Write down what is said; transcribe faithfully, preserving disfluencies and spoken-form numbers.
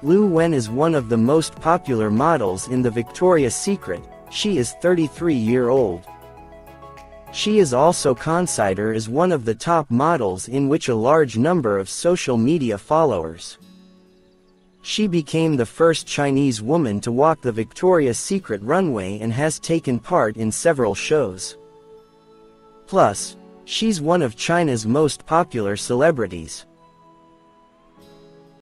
Liu Wen is one of the most popular models in the Victoria's Secret. She is thirty-three years old. She is also considered as one of the top models in which a large number of social media followers. She became the first Chinese woman to walk the Victoria's Secret runway and has taken part in several shows. Plus, she's one of China's most popular celebrities.